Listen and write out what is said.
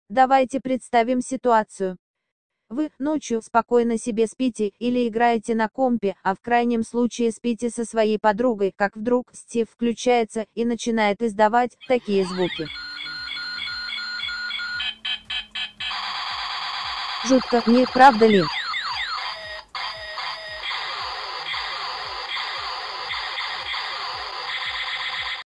Давайте представим ситуацию. Вы ночью спокойно себе спите или играете на компе, а в крайнем случае спите со своей подругой, как вдруг Стив включается и начинает издавать такие звуки. Жутко, не правда ли?